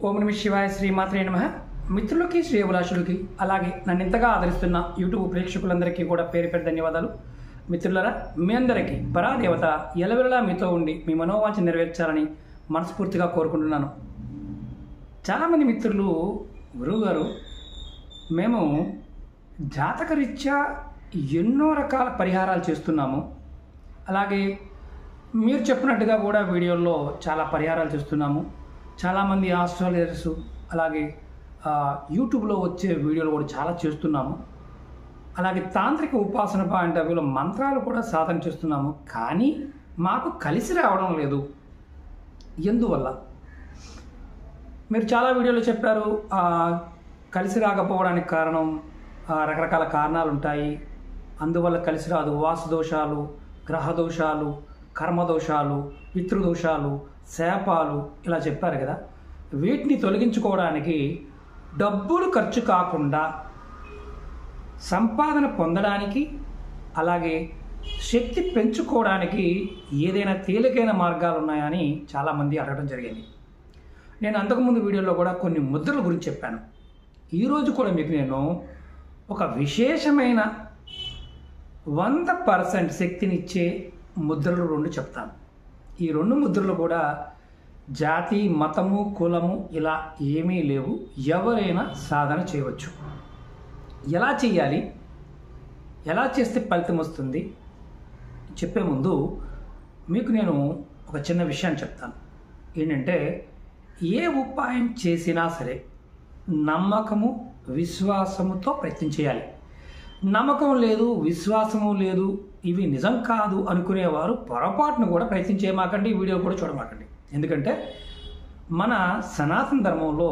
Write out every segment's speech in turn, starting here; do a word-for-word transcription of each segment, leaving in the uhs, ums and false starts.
ఓం నమః శివాయ శ్రీమాత్రే నమః. మిత్రులకి శ్రేయభిలాషులకి అలాగే నన్ను ఇంతగా ఆదరిస్తున్న యూట్యూబ్ ప్రేక్షకులందరికీ కూడా పేరు పేరు ధన్యవాదాలు. మిత్రులరా, మీ అందరికీ పరాదేవత ఎలవెలలా మీతో ఉండి మీ మనోవాంఛ నెరవేర్చాలని మనస్ఫూర్తిగా కోరుకుంటున్నాను. చాలామంది మిత్రులు, గురువుగారు మేము జాతకరీత్యా ఎన్నో రకాల పరిహారాలు చేస్తున్నాము, అలాగే మీరు చెప్పినట్టుగా కూడా వీడియోల్లో చాలా పరిహారాలు చేస్తున్నాము. చాలామంది ఆస్ట్రాలజర్స్ అలాగే యూట్యూబ్లో వచ్చే వీడియోలు కూడా చాలా చేస్తున్నాము. అలాగే తాంత్రిక ఉపాసన పాయింట్ ఆఫ్ వ్యూలో మంత్రాలు కూడా సాధన చేస్తున్నాము. కానీ మాకు కలిసి రావడం లేదు. ఎందువల్ల? మీరు చాలా వీడియోలో చెప్పారు కలిసి రాకపోవడానికి కారణం రకరకాల కారణాలు ఉంటాయి, అందువల్ల కలిసి రాదు. వాసు దోషాలు, గ్రహ దోషాలు, కర్మదోషాలు, పితృదోషాలు, శాపాలు ఇలా చెప్పారు కదా. వీటిని తొలగించుకోవడానికి డబ్బులు ఖర్చు కాకుండా సంపాదన పొందడానికి అలాగే శక్తి పెంచుకోవడానికి ఏదైనా తేలికైన మార్గాలు ఉన్నాయని చాలామంది అడగడం జరిగింది. నేను అంతకుముందు వీడియోలో కూడా కొన్ని ముద్రల గురించి చెప్పాను. ఈరోజు కూడా మీకు నేను ఒక విశేషమైన వంద పర్సెంట్ శక్తినిచ్చే ముద్రలు రెండు చెప్తాను. ఈ రెండు ముద్రలు కూడా జాతి, మతము, కులము ఇలా ఏమీ లేవు, ఎవరైనా సాధన చేయవచ్చు. ఎలా చేయాలి, ఎలా చేస్తే ఫలితం వస్తుంది చెప్పే ముందు మీకు నేను ఒక చిన్న విషయాన్ని చెప్తాను. ఏంటంటే, ఏ ఉపాయం చేసినా సరే నమ్మకము, విశ్వాసముతో ప్రయత్నం చేయాలి. నమ్మకం లేదు, విశ్వాసము లేదు, ఇవి నిజం కాదు అనుకునేవారు పొరపాటును కూడా ప్రయత్నం చేయమాకండి, ఈ వీడియో కూడా చూడమాకండి. ఎందుకంటే మన సనాతన ధర్మంలో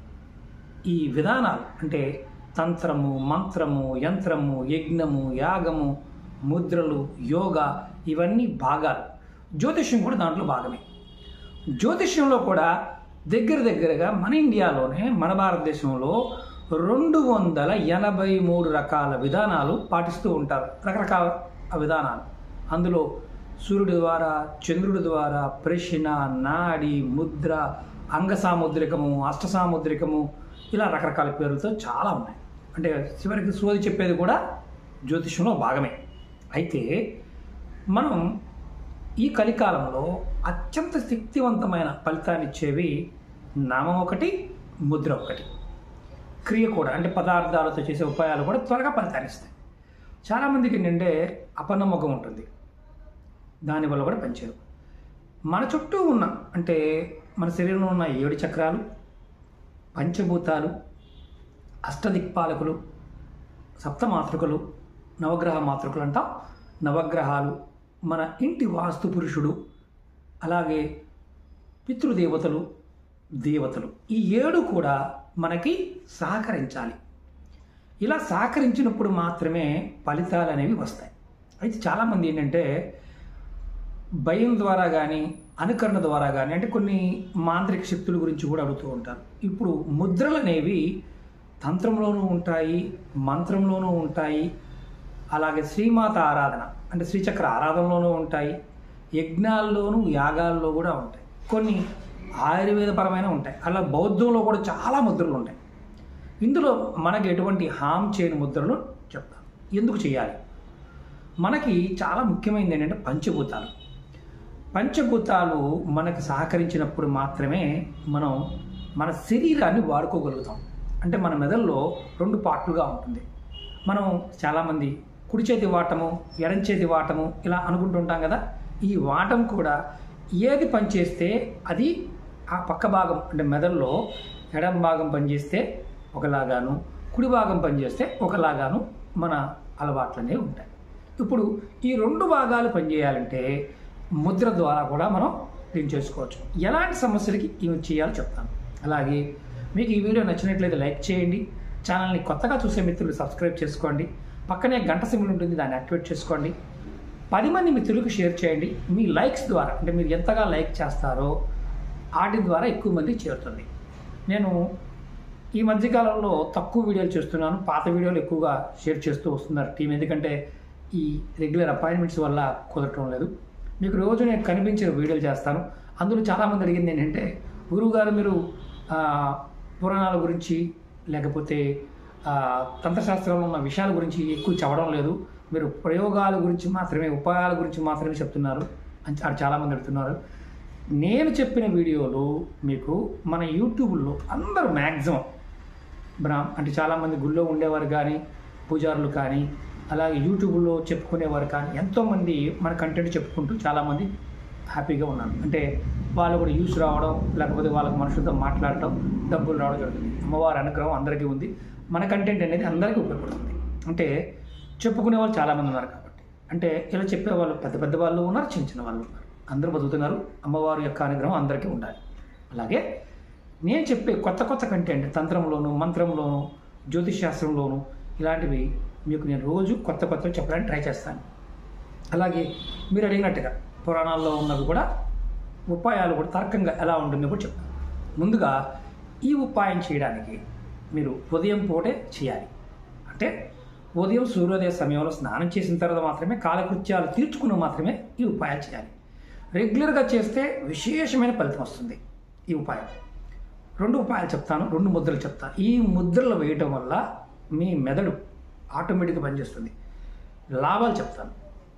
ఈ విధానాలు అంటే తంత్రము, మంత్రము, యంత్రము, యజ్ఞము, యాగము, ముద్రలు, యోగా ఇవన్నీ భాగాలు. జ్యోతిష్యం కూడా దాంట్లో భాగమే. జ్యోతిష్యంలో కూడా దగ్గర దగ్గరగా మన ఇండియాలోనే, మన భారతదేశంలో రెండు వందల ఎనభై మూడు రకాల విధానాలు పాటిస్తూ ఉంటారు, రకరకాల విధానాలు. అందులో సూర్యుడి ద్వారా, చంద్రుడి ద్వారా, ప్రశ్న, నాడి, ముద్ర, అంగ సాముద్రికము, అష్ట సాముద్రికము ఇలా రకరకాల పేర్లతో చాలా ఉన్నాయి. అంటే చివరికి సోది చెప్పేది కూడా జ్యోతిష్యంలో భాగమే. అయితే మనం ఈ కలికాలంలో అత్యంత శక్తివంతమైన ఫలితాన్ని ఇచ్చేవి నామం ఒకటి, ముద్ర ఒకటి. క్రియ కూడా అంటే పదార్థాలతో చేసే ఉపాయాలు కూడా త్వరగా ఫలితాన్ని ఇస్తాయి. చాలామందికి ఏంటంటే అపనమ్మకం ఉంటుంది, దానివల్ల కూడా పనిచేయదు. మన చుట్టూ ఉన్న అంటే మన శరీరంలో ఉన్న ఏడు చక్రాలు, పంచభూతాలు, అష్టదిక్పాలకులు, సప్తమాతృకలు, నవగ్రహ మాతృకలు అంటాం. నవగ్రహాలు, మన ఇంటి వాస్తు పురుషుడు, అలాగే పితృదేవతలు, దేవతలు, ఈ ఏడు కూడా మనకి సహకరించాలి. ఇలా సహకరించినప్పుడు మాత్రమే ఫలితాలు అనేవి వస్తాయి. అయితే చాలామంది ఏంటంటే భయం ద్వారా కానీ, అనుకరణ ద్వారా కానీ, అంటే కొన్ని మాంత్రిక శక్తుల గురించి కూడా అడుగుతూ ఉంటారు. ఇప్పుడు ముద్రలు అనేవి తంత్రంలోనూ ఉంటాయి, మంత్రంలోనూ ఉంటాయి, అలాగే శ్రీమాత ఆరాధన అంటే శ్రీచక్ర ఆరాధనలోనూ ఉంటాయి, యజ్ఞాల్లోనూ యాగాల్లో కూడా ఉంటాయి, కొన్ని ఆయుర్వేదపరమైన ఉంటాయి. అలా బౌద్ధంలో కూడా చాలా ముద్రలు ఉంటాయి. ఇందులో మనకి ఎటువంటి హామ్ చేయని ముద్రలు చెప్తాను. ఎందుకు చేయాలి? మనకి చాలా ముఖ్యమైనది ఏంటంటే పంచభూతాలు. పంచభూతాలు మనకు సహకరించినప్పుడు మాత్రమే మనం మన శరీరాన్ని వాడుకోగలుగుతాం. అంటే మన మెదడులో రెండు పార్ట్లుగా ఉంటుంది. మనం చాలామంది కుడి చేతి వాటము, ఎడం చేతి వాటము ఇలా అనుకుంటుంటాం కదా. ఈ వాటం కూడా ఏది పనిచేస్తే అది ఆ పక్క భాగం అంటే మెదడులో ఎడం భాగం పనిచేస్తే ఒకలాగాను, కుడి భాగం పనిచేస్తే ఒకలాగాను మన అలవాట్లనే ఉంటాయి. ఇప్పుడు ఈ రెండు భాగాలు పనిచేయాలంటే ముద్ర ద్వారా కూడా మనం దీన్ని చేసుకోవచ్చు. ఎలాంటి సమస్యలకి ఇవి చేయాలో చెప్తాను. అలాగే మీకు ఈ వీడియో నచ్చినట్లయితే లైక్ చేయండి, ఛానల్ని కొత్తగా చూసే మిత్రులు సబ్స్క్రైబ్ చేసుకోండి, పక్కనే గంట సింబల్ ఉంటుంది, దాన్ని యాక్టివేట్ చేసుకోండి, పది మంది మిత్రులకు షేర్ చేయండి. మీ లైక్స్ ద్వారా అంటే మీరు ఎంతగా లైక్ చేస్తారో వాటి ద్వారా ఎక్కువ మంది చేరుతుంది. నేను ఈ మధ్యకాలంలో తక్కువ వీడియోలు చేస్తున్నాను, పాత వీడియోలు ఎక్కువగా షేర్ చేస్తూ వస్తున్నారు టీం. ఎందుకంటే ఈ రెగ్యులర్ అపాయింట్మెంట్స్ వల్ల కుదరటం లేదు. మీకు రోజు నేను కనిపించే వీడియోలు చేస్తాను. అందులో చాలామంది అడిగింది ఏంటంటే, గురువుగారు మీరు పురాణాల గురించి లేకపోతే తంత్రశాస్త్రంలో ఉన్న విషయాల గురించి ఎక్కువ చెప్పడం లేదు, మీరు ప్రయోగాల గురించి మాత్రమే, ఉపాయాల గురించి మాత్రమే చెప్తున్నారు అని చాలామంది అడుగుతున్నారు. నేను చెప్పిన వీడియోలు మీకు మన యూట్యూబ్లో అందరూ మ్యాక్సిమం బ్రా అంటే చాలామంది గుళ్ళో ఉండేవారు కానీ, పూజారులు కానీ, అలాగే యూట్యూబ్లో చెప్పుకునేవారు కానీ ఎంతోమంది మన కంటెంట్ చెప్పుకుంటూ చాలామంది హ్యాపీగా ఉన్నారు. అంటే వాళ్ళు కూడా యూస్ రావడం, లేకపోతే వాళ్ళకి మనుషులతో మాట్లాడటం, డబ్బులు రావడం జరుగుతుంది. అమ్మవారి అనుగ్రహం అందరికీ ఉంది. మన కంటెంట్ అనేది అందరికీ ఉపయోగపడుతుంది. అంటే చెప్పుకునే వాళ్ళు చాలామంది ఉన్నారు కాబట్టి, అంటే ఇలా చెప్పే వాళ్ళు పెద్ద పెద్ద వాళ్ళు ఉన్నారు, చిన్న చిన్న వాళ్ళు ఉన్నారు, అందరూ బతుకుతున్నారు. అమ్మవారి యొక్క అనుగ్రహం అందరికీ ఉండాలి. అలాగే నేను చెప్పే కొత్త కొత్త కంటెంట్ తంత్రంలోను, మంత్రంలోను, జ్యోతిష్ శాస్త్రంలోను ఇలాంటివి మీకు నేను రోజు కొత్త కొత్తవి చెప్పడానికి ట్రై చేస్తాను. అలాగే మీరు అడిగినట్టుగా పురాణాల్లో ఉన్నవి కూడా ఉపాయాలు కూడా తర్కంగా ఎలా ఉంటుందో కూడా చెప్తాను. ముందుగా ఈ ఉపాయం చేయడానికి మీరు ఉదయం పూటే చేయాలి. అంటే ఉదయం సూర్యోదయ సమయంలో స్నానం చేసిన తర్వాత మాత్రమే, కాలకృత్యాలు తీర్చుకుని మాత్రమే ఈ ఉపాయం చేయాలి. రెగ్యులర్గా చేస్తే విశేషమైన ఫలితం వస్తుంది. ఈ ఉపాయం రెండు ఉపాయాలు చెప్తాను, రెండు ముద్రలు చెప్తాను. ఈ ముద్రలు వేయటం వల్ల మీ మెదడు ఆటోమేటిక్గా పనిచేస్తుంది. లాభాలు చెప్తాను.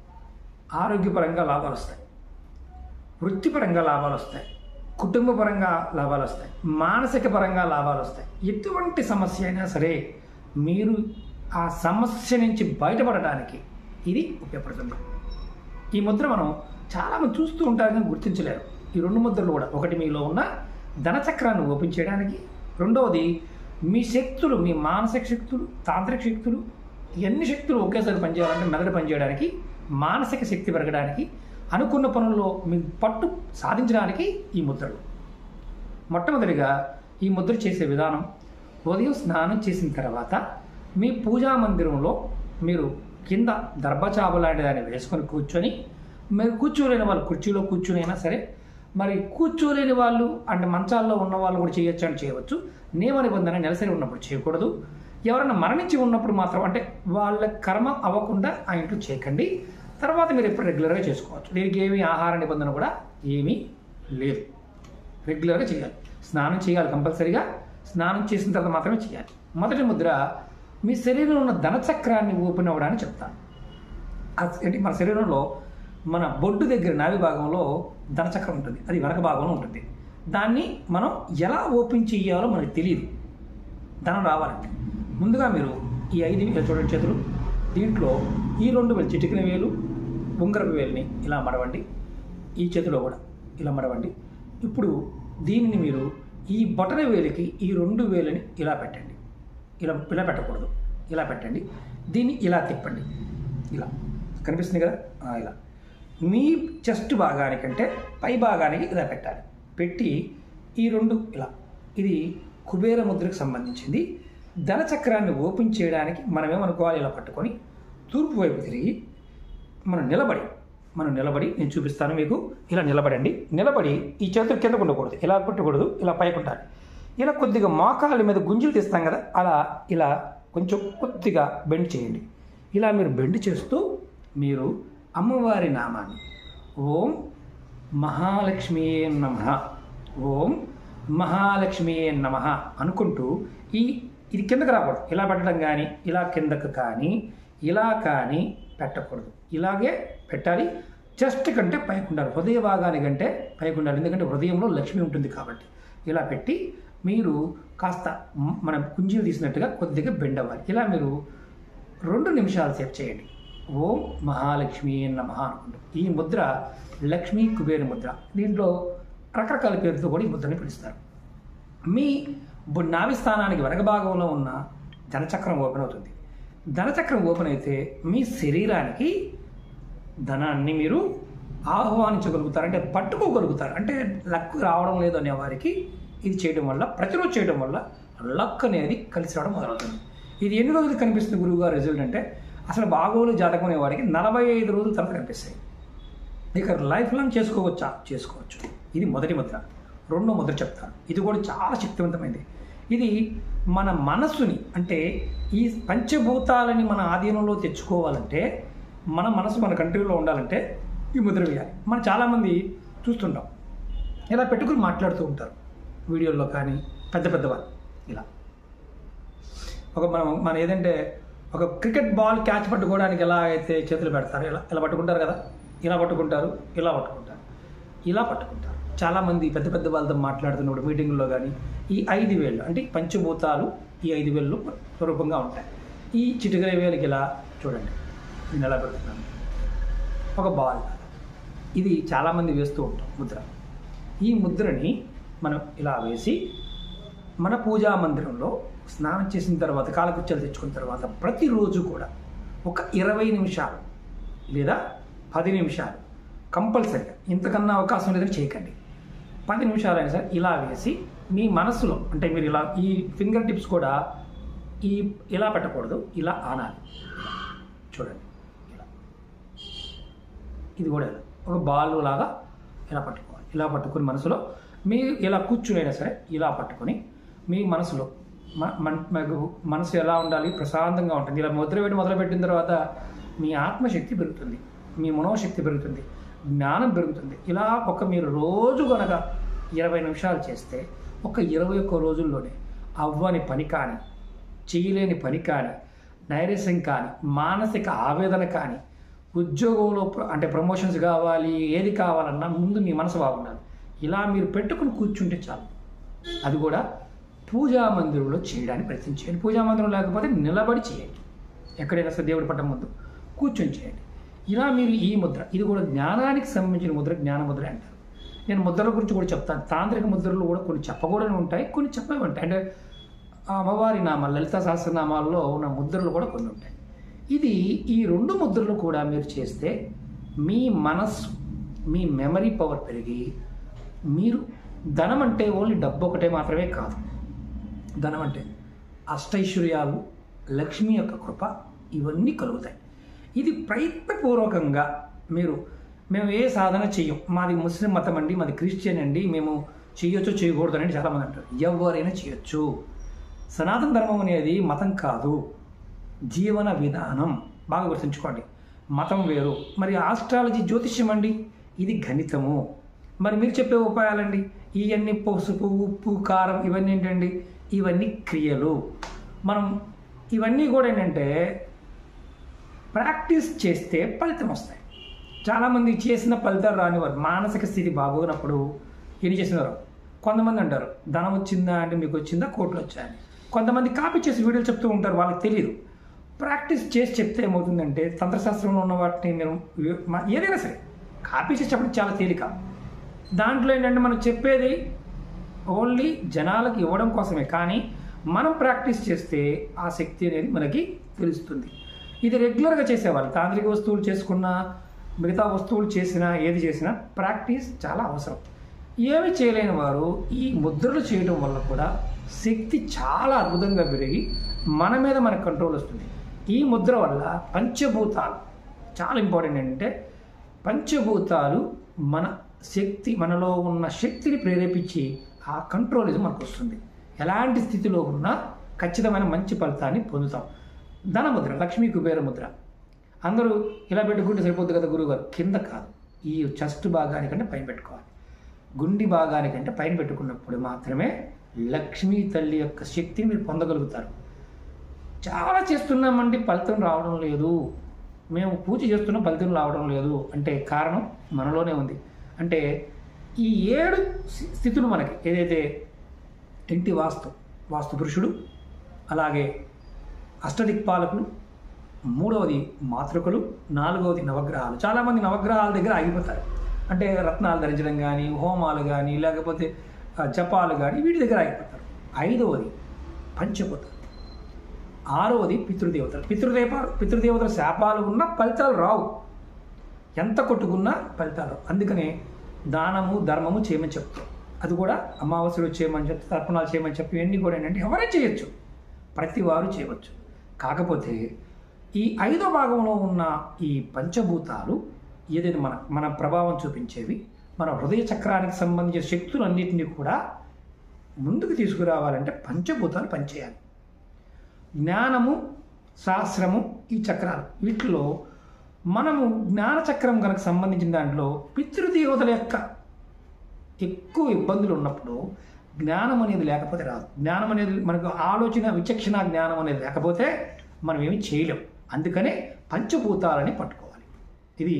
ఆరోగ్యపరంగా లాభాలు వస్తాయి, వృత్తిపరంగా లాభాలు వస్తాయి, కుటుంబపరంగా లాభాలు వస్తాయి, మానసిక పరంగా లాభాలు వస్తాయి. ఎటువంటి సమస్య అయినా సరే మీరు ఆ సమస్య నుంచి బయటపడటానికి ఇది ఉపయోగపడుతుంది. ఈ ముద్ర మనం చాలామంది చూస్తూ ఉంటారు కానీ గుర్తించలేరు. ఈ రెండు ముద్రలు కూడా, ఒకటి మీలో ఉన్న ధనచక్రాన్ని ఓపెన్ చేయడానికి, రెండవది మీ శక్తులు, మీ మానసిక శక్తులు, తాంత్రిక శక్తులు, ఎన్ని శక్తులు ఒకేసారి పనిచేయాలంటే మెదడు పనిచేయడానికి, మానసిక శక్తి పెరగడానికి, అనుకున్న పనుల్లో మీ పట్టు సాధించడానికి ఈ ముద్రలు. మొట్టమొదటిగా ఈ ముద్ర చేసే విధానం, ఉదయం స్నానం చేసిన తర్వాత మీ పూజా మందిరంలో మీరు కింద దర్భచాప లాంటి దాన్ని వేసుకొని కూర్చొని, మీరు కూర్చోలేని వాళ్ళు కుర్చీలో కూర్చునైనా సరే, మరి కూర్చోలేని వాళ్ళు అంటే మంచాల్లో ఉన్న వాళ్ళు కూడా చేయొచ్చు అంటే చేయవచ్చు. నియమ నిబంధన నెలసరి ఉన్నప్పుడు చేయకూడదు. ఎవరైనా మరణించి ఉన్నప్పుడు మాత్రం, అంటే వాళ్ళ కర్మ అవ్వకుండా ఆ ఇంట్లో చేయకండి. తర్వాత మీరు ఎప్పుడు రెగ్యులర్గా చేసుకోవచ్చు. దీనికి ఏమీ ఆహార నిబంధన కూడా ఏమీ లేదు. రెగ్యులర్గా చేయాలి. స్నానం చేయాలి కంపల్సరీగా. స్నానం చేసిన తర్వాత మాత్రమే చేయాలి. మొదటి ముద్ర మీ శరీరంలో ఉన్న ధనచక్రాన్ని ఓపెన్ అవ్వడానికి చెప్తాను. అంటే మన శరీరంలో మన బొడ్డు దగ్గర నాభి భాగంలో ధనచక్రం ఉంటుంది, అది వెనక భాగంలో ఉంటుంది. దాన్ని మనం ఎలా ఓపెన్ చేయాలో మనకు తెలియదు. ధనం రావాలంటే ముందుగా మీరు ఈ ఐదు చూడండి చేతులు, దీంట్లో ఈ రెండు వేలు చిటికిన వేలు, ఉంగరపు వేలుని ఇలా మడవండి. ఈ చేతిలో కూడా ఇలా మడవండి. ఇప్పుడు దీనిని మీరు ఈ బొటన వేలికి ఈ రెండు వేలని ఇలా పెట్టండి. ఇలా ఇలా పెట్టకూడదు, ఇలా పెట్టండి. దీన్ని ఇలా తిప్పండి. ఇలా కనిపిస్తుంది కదా, ఇలా మీ చెస్ట్ భాగానికంటే పై భాగానికి ఇలా పెట్టాలి. పెట్టి ఈ రెండు ఇలా, ఇది కుబేర ముద్రకు సంబంధించింది. ధనచక్రాన్ని ఓపెన్ చేయడానికి మనం ఏమనుకోవాలి, ఇలా పట్టుకొని తూర్పు వైపు తిరిగి మనం నిలబడి మనం నిలబడి నేను చూపిస్తాను మీకు. ఇలా నిలబడండి. నిలబడి ఈ చేతులు కిందకు ఉండకూడదు, ఇలా పెట్టకూడదు, ఇలా పైకి ఉండాలి. ఇలా కొద్దిగా మోకాళ్ళ మీద గుంజులు తీస్తాం కదా, అలా ఇలా కొంచెం కొద్దిగా బెండ్ చేయండి. ఇలా మీరు బెండ్ చేస్తూ మీరు అమ్మవారి నామాన్ని ఓం మహాలక్ష్మీయే నమః, ఓం మహాలక్ష్మీయే నమః అనుకుంటూ, ఈ ఇది కిందకు రాకూడదు. ఇలా పెట్టడం కానీ, ఇలా కిందకు కానీ, ఇలా కానీ పెట్టకూడదు. ఇలాగే పెట్టాలి. చెస్ట్ కంటే పైకి ఉండాలి, హృదయ భాగానికంటే పైకి ఉండాలి. ఎందుకంటే హృదయంలో లక్ష్మి ఉంటుంది కాబట్టి. ఇలా పెట్టి మీరు కాస్త మనం కుంజీలు తీసినట్టుగా కొద్దిగా బెండ్ అవ్వాలి. ఇలా మీరు రెండు నిమిషాలు సేపు చేయండి. ఓం మహాలక్ష్మి నమః అనుకుంటూ. ఈ ముద్ర లక్ష్మీ కుబేర ముద్ర. దీంట్లో రకరకాల పేరుతో కూడా ఈ ముద్రని పిలుస్తారు. మీ నాభి స్థానానికి వెనక భాగంలో ఉన్న ధనచక్రం ఓపెన్ అవుతుంది. ధనచక్రం ఓపెన్ అయితే మీ శరీరానికి ధనాన్ని మీరు ఆహ్వానించగలుగుతారు, అంటే పట్టుకోగలుగుతారు. అంటే లక్ రావడం లేదు అనే వారికి ఇది చేయడం వల్ల, ప్రతిరోజు చేయడం వల్ల లక్ అనేది కలిసి రావడం మొదలవుతుంది. ఇది ఎన్ని రోజులు కనిపిస్తుంది గురువుగారు రిజల్ట్ అంటే, అసలు బాగోలు జాతకం అనే వారికి నలభై ఐదు రోజుల తర్వాత కనిపిస్తాయి. ఇక లైఫ్ లాంగ్ చేసుకోవచ్చా? చేసుకోవచ్చు. ఇది మొదటి ముద్ర. రెండో ముద్ర చెప్తాను. ఇది కూడా చాలా శక్తివంతమైనది. ఇది మన మనస్సుని, అంటే ఈ పంచభూతాలని మన ఆధీనంలో తెచ్చుకోవాలంటే, మన మనసు మన కంట్రోల్లో ఉండాలంటే ఈ ముద్ర వేయాలి. మనం చాలామంది చూస్తుంటాం, ఇలా పెట్టుకుని మాట్లాడుతూ ఉంటారు వీడియోల్లో కానీ, పెద్ద పెద్దవాళ్ళు ఇలా. ఒక మనం మనం ఏదంటే ఒక క్రికెట్ బాల్ క్యాచ్ పట్టుకోవడానికి ఎలా అయితే చేతులు పెడతారు, ఇలా ఇలా పట్టుకుంటారు కదా, ఇలా పట్టుకుంటారు, ఇలా పట్టుకుంటారు, ఇలా పట్టుకుంటారు. చాలామంది పెద్ద పెద్ద వాళ్ళతో మాట్లాడుతున్నప్పుడు మీటింగుల్లో కానీ ఈ ఐదు వేళ్ళు అంటే పంచభూతాలు ఈ ఐదు వేళ్ళు స్వరూపంగా ఉంటాయి. ఈ చిటికల వేలకి ఇలా చూడండి, నేను ఎలా పెడుతున్నాను, ఒక బాల్. ఇది చాలామంది వేస్తూ ఉంటాం ముద్ర. ఈ ముద్రని మనం ఇలా వేసి మన పూజా మందిరంలో స్నానం చేసిన తర్వాత కాలకృత్యాలు తెచ్చుకున్న తర్వాత ప్రతిరోజు కూడా ఒక ఇరవై నిమిషాలు లేదా పది నిమిషాలు కంపల్సరీగా, ఇంతకన్నా అవకాశం లేదని చేయకండి, పది నిమిషాలు అయినా సరే ఇలా వేసి మీ మనసులో అంటే మీరు ఇలా ఈ ఫింగర్ టిప్స్ కూడా ఈ ఇలా పెట్టకూడదు, ఇలా ఆనాలి. చూడండి ఇలా, ఇది కూడా ఇలా ఒక బాల్ లాగా ఇలా పట్టుకోవాలి. ఇలా పట్టుకుని మనసులో మీరు ఇలా కూర్చునైనా సరే ఇలా పట్టుకొని మీ మనసులో మనకు మనసు ఎలా ఉండాలి, ప్రశాంతంగా ఉంటుంది. ఇలా ముద్ర వేయడం మొదలుపెట్టిన తర్వాత మీ ఆత్మశక్తి పెరుగుతుంది, మీ మనోశక్తి పెరుగుతుంది, జ్ఞానం పెరుగుతుంది. ఇలా ఒక మీరు రోజు కనుక ఇరవై నిమిషాలు చేస్తే ఒక ఇరవై ఒక్క రోజుల్లోనే అవ్వని పని కానీ, చేయలేని పని కానీ, నైరస్యం కానీ, మానసిక ఆవేదన కానీ, ఉద్యోగంలో అంటే ప్రమోషన్స్ కావాలి, ఏది కావాలన్నా ముందు మీ మనసు బాగుండాలి. ఇలా మీరు పెట్టుకుని కూర్చుంటే చాలు. అది కూడా పూజా మందిరంలో చేయడానికి ప్రయత్నం చేయండి. పూజా మందిరం లేకపోతే నిలబడి చేయండి, ఎక్కడైనా సరే దేవుడి పట్టం ముందు కూర్చొని చేయండి. ఇలా మీరు ఈ ముద్ర, ఇది కూడా జ్ఞానానికి సంబంధించిన ముద్ర, జ్ఞాన ముద్ర అంటారు. నేను ముద్రల గురించి కూడా చెప్తాను. తాంత్రిక ముద్రలు కూడా కొన్ని చెప్పకూడని ఉంటాయి, కొన్ని చెప్పేవి ఉంటాయి. అంటే అమ్మవారి నామాలు, లలితా సహస్రనామాల్లో ఉన్న ముద్రలు కూడా కొన్ని ఉంటాయి. ఇది ఈ రెండు ముద్రలు కూడా మీరు చేస్తే మీ మనస్సు, మీ మెమరీ పవర్ పెరిగి మీరు ధనం అంటే ఓన్లీ డబ్బు ఒకటే మాత్రమే కాదు. ధనం అంటే అష్టైశ్వర్యాలు, లక్ష్మి యొక్క కృప, ఇవన్నీ కలుగుతాయి. ఇది ప్రయత్నపూర్వకంగా మీరు, మేము ఏ సాధన చెయ్యం, మాది ముస్లిం మతం అండి, మాది క్రిస్టియన్ అండి, మేము చేయొచ్చు చేయకూడదు అని చాలామంది అంటారు. ఎవరైనా చేయొచ్చు. సనాతన ధర్మం అనేది మతం కాదు, జీవన విధానం. బాగా గుర్తుంచుకోండి. మతం వేరు. మరి ఆస్ట్రాలజీ జ్యోతిష్యం అండి, ఇది గణితము. మరి మీరు చెప్పే ఉపాయాలండి, ఇవన్నీ పసుపు, ఉప్పు, కారం, ఇవన్నీ ఏంటండి, ఇవన్నీ క్రియలు. మనం ఇవన్నీ కూడా ఏంటంటే ప్రాక్టీస్ చేస్తే ఫలితం వస్తాయి. చాలామంది చేసిన ఫలితాలు రానివారు, మానసిక స్థితి బాగోనప్పుడు ఏం చేసినారు. కొంతమంది అంటారు ధనం వచ్చిందా అంటే మీకు వచ్చిందా, కోట్లు వచ్చాయని. కొంతమంది కాపీ చేసి వీడియోలు చెప్తూ ఉంటారు, వాళ్ళకి తెలియదు. ప్రాక్టీస్ చేసి చెప్తే ఏమవుతుందంటే తంత్రశాస్త్రంలో ఉన్న వాటిని మీరు ఏదైనా సరే కాపీ చేసి చెప్పడం చాలా తేలిక. దాంట్లో ఏంటంటే మనం చెప్పేది ఓన్లీ జనాలకు ఇవ్వడం కోసమే, కానీ మనం ప్రాక్టీస్ చేస్తే ఆ శక్తి అనేది మనకి తెలుస్తుంది. ఇది రెగ్యులర్గా చేసేవాళ్ళు, తాంత్రిక వస్తువులు చేసుకున్నా, మిగతా వస్తువులు చేసినా, ఏది చేసినా ప్రాక్టీస్ చాలా అవసరం. ఏమి చేయలేని వారు ఈ ముద్రలు చేయడం వల్ల కూడా శక్తి చాలా అద్భుతంగా పెరిగి మన మీద మనకు కంట్రోల్ వస్తుంది. ఈ ముద్ర వల్ల పంచభూతాలు చాలా ఇంపార్టెంట్. ఏంటంటే పంచభూతాలు మన శక్తి, మనలో ఉన్న శక్తిని ప్రేరేపించి ఆ కంట్రోల్ ఇది మనకు వస్తుంది. ఎలాంటి స్థితిలో ఉన్నా ఖచ్చితమైన మంచి ఫలితాన్ని పొందుతాం. ధనముద్ర, లక్ష్మీ కుబేర ముద్ర అందరూ ఇలా పెట్టుకుంటే సరిపోద్ది కదా గురువుగారు. కింద కాదు, ఈ చెస్ట్ భాగానికంటే పైన పెట్టుకోవాలి. గుండి భాగానికంటే పైన పెట్టుకున్నప్పుడు మాత్రమే లక్ష్మీ తల్లి యొక్క శక్తిని మీరు పొందగలుగుతారు. చాలా చేస్తున్నామండి, ఫలితం రావడం లేదు, మేము పూజ చేస్తున్నా ఫలితం రావడం లేదు అంటే కారణం మనలోనే ఉంది. అంటే ఈ ఏడు స్థితులు మనకి ఏదైతే ఇంటి వాస్తు, వాస్తు పురుషుడు, అలాగే అష్టదిక్పాలకులు, మూడవది మాతృకలు, నాలుగవది నవగ్రహాలు. చాలామంది నవగ్రహాల దగ్గర ఆగిపోతారు. అంటే రత్నాలు ధరించడం కానీ, హోమాలు కానీ, లేకపోతే జపాలు కానీ, వీటి దగ్గర ఆగిపోతారు. ఐదవది పంచభూతాలు, ఆరవది పితృదేవతలు. పితృదేవ పితృదేవతల శాపాలు ఉన్న ఫలితాలు రావు, ఎంత కొట్టుకున్నా ఫలితాలు. అందుకనే దానము ధర్మము చేయమని చెప్తాం. అది కూడా అమావాస్యలు చేయమని చెప్తే, తర్పణాలు చేయమని చెప్పి, ఇవన్నీ కూడా ఏంటంటే ఎవరైనా చేయొచ్చు, ప్రతి వారు చేయవచ్చు. కాకపోతే ఈ ఐదో భాగంలో ఉన్న ఈ పంచభూతాలు ఏదైతే మన మన ప్రభావం చూపించేవి, మన హృదయ చక్రానికి సంబంధించిన శక్తులన్నింటినీ కూడా ముందుకు తీసుకురావాలంటే పంచభూతాలు పనిచేయాలి. జ్ఞానము, శాస్త్రము, ఈ చక్రాలు, వీటిలో మనము జ్ఞానచక్రం కనుక సంబంధించిన దాంట్లో పితృదేవతల యొక్క ఎక్కువ ఇబ్బందులు ఉన్నప్పుడు జ్ఞానం అనేది లేకపోతే రాదు. జ్ఞానం అనేది మనకు ఆలోచన విచక్షణ జ్ఞానం అనేది లేకపోతే మనం ఏమి చేయలేం. అందుకనే పంచభూతాలని పట్టుకోవాలి. ఇది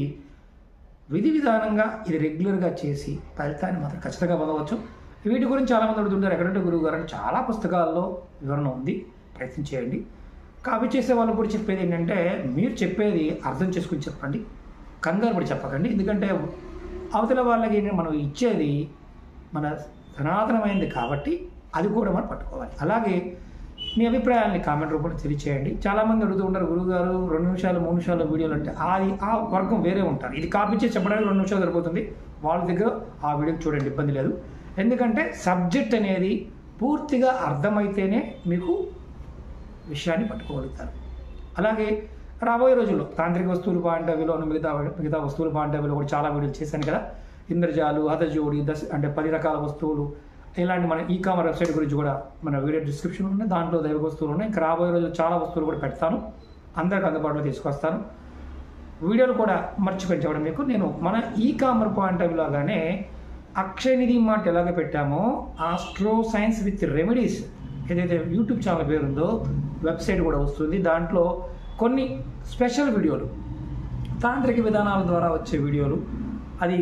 విధి విధానంగా ఇది రెగ్యులర్గా చేసి ఫలితాన్ని మాత్రం ఖచ్చితంగా పొందవచ్చు. వీటి గురించి చాలామంది అడుగుతుంటారు, ఎక్కడంటే గురువు గారు అని. చాలా పుస్తకాల్లో వివరణ ఉంది, ప్రయత్నం చేయండి. కాపీ చేసే వాళ్ళు కూడా చెప్పేది ఏంటంటే, మీరు చెప్పేది అర్థం చేసుకుని చెప్పండి, కంగారు పడి చెప్పకండి. ఎందుకంటే అవతల వాళ్ళకి మనం ఇచ్చేది మన సనాతనమైనది కాబట్టి అది కూడా మనం పట్టుకోవాలి. అలాగే మీ అభిప్రాయాన్ని కామెంట్ రూపంలో తెలియచేయండి. చాలామంది అడుగుతూ ఉంటారు, గురువుగారు రెండు నిమిషాలు మూడు నిమిషాల వీడియోలు అంటే అది ఆ వర్గం వేరే ఉంటారు. ఇది కాపీ చేసి చెప్పడానికి రెండు నిమిషాలు సరిపోతుంది. వాళ్ళ దగ్గర ఆ వీడియో చూడండి, ఇబ్బంది లేదు. ఎందుకంటే సబ్జెక్ట్ అనేది పూర్తిగా అర్థమైతేనే మీకు విషయాన్ని పట్టుకోగలుగుతారు. అలాగే రాబోయే రోజుల్లో తాంత్రిక వస్తువులు పాయింట్ ఆఫ్ వ్యూలో మిగతా మిగతా వస్తువులు పాయింట్ ఆఫ్ వ్యూలో కూడా చాలా వీడియోలు చేశాను కదా. ఇంద్రజాలు, హతజోడి, దశ అంటే పది రకాల వస్తువులు, ఇలాంటి మన ఈ కామర్ వెబ్సైట్ గురించి కూడా మన వీడియో డిస్క్రిప్షన్ ఉన్నాయి. దాంట్లో దైవ వస్తువులు ఉన్నాయి. ఇంకా రాబోయే రోజుల్లో చాలా వస్తువులు కూడా పెడతాను, అందరికి అందుబాటులో తీసుకొస్తాను. వీడియోలు కూడా మర్చిపోయి చెప్పడం మీకు, నేను మన ఈ కామర్ పాయింట్ ఆఫ్ వ్యూలోగానే అక్షయ నిధి మాట ఎలాగ పెట్టామో ఆస్ట్రో సైన్స్ విత్ రెమెడీస్ ఏదైతే యూట్యూబ్ ఛానల్ పేరుందో వెబ్సైట్ కూడా వస్తుంది. దాంట్లో కొన్ని స్పెషల్ వీడియోలు, తాంత్రిక విధానాల ద్వారా వచ్చే వీడియోలు, అది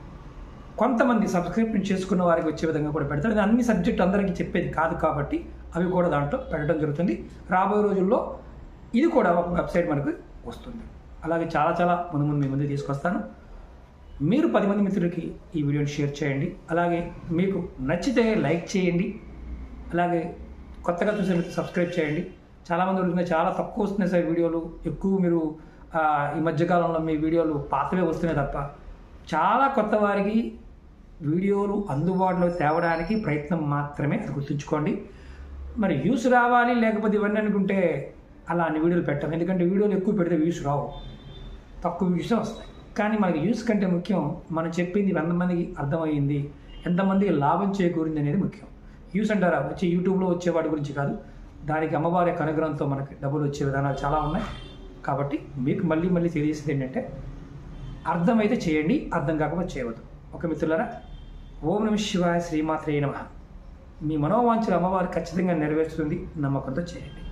కొంతమంది సబ్స్క్రిప్షన్ చేసుకున్న వారికి వచ్చే విధంగా కూడా పెడతారు. అది అన్ని సబ్జెక్ట్ అందరికీ చెప్పేది కాదు కాబట్టి అవి కూడా దాంట్లో పెట్టడం జరుగుతుంది. రాబోయే రోజుల్లో ఇది కూడా ఒక వెబ్సైట్ మనకు వస్తుంది. అలాగే చాలా చాలా ముందు ముందు మీ ముందు తీసుకొస్తాను. మీరు పది మంది మిత్రులకి ఈ వీడియోని షేర్ చేయండి. అలాగే మీకు నచ్చితే లైక్ చేయండి. అలాగే కొత్తగా చూసే మీరు సబ్స్క్రైబ్ చేయండి. చాలామంది అడుగుతున్నాయి, చాలా తక్కువ వస్తున్నాయి సార్ వీడియోలు, ఎక్కువ మీరు ఈ మధ్యకాలంలో మీ వీడియోలు పాతవే వస్తున్నాయి తప్ప. చాలా కొత్త వారికి వీడియోలు అందుబాటులో తేవడానికి ప్రయత్నం మాత్రమే, అది గుర్తుంచుకోండి. మరి వ్యూస్ రావాలి లేకపోతే ఇవన్నీ అనుకుంటే అలా అన్ని వీడియోలు పెట్టాం. ఎందుకంటే వీడియోలు ఎక్కువ పెడితే వ్యూస్ రావు, తక్కువ వ్యూసే వస్తాయి. కానీ మనకి వ్యూస్ కంటే ముఖ్యం మనం చెప్పింది ఎంతమందికి అర్థమైంది, ఎంతమందికి లాభం చేకూరింది అనేది ముఖ్యం. వ్యూస్ అంటారా వచ్చి యూట్యూబ్లో వచ్చే వాటి గురించి కాదు, దానికి అమ్మవారి యొక్క అనుగ్రహంతో మనకి డబ్బులు వచ్చే విధానాలు చాలా ఉన్నాయి. కాబట్టి మీకు మళ్ళీ మళ్ళీ తెలియసేది ఏంటంటే, అర్థమైతే చేయండి, అర్థం కాకపోతే చేయవద్దు. ఒక మిత్రులారా, ఓం నమః శివాయ, శ్రీమాత్రే నమః. మీ మనోవాంఛలు అమ్మవారు ఖచ్చితంగా నెరవేరుస్తుంది, నమ్మకంతో చేయండి.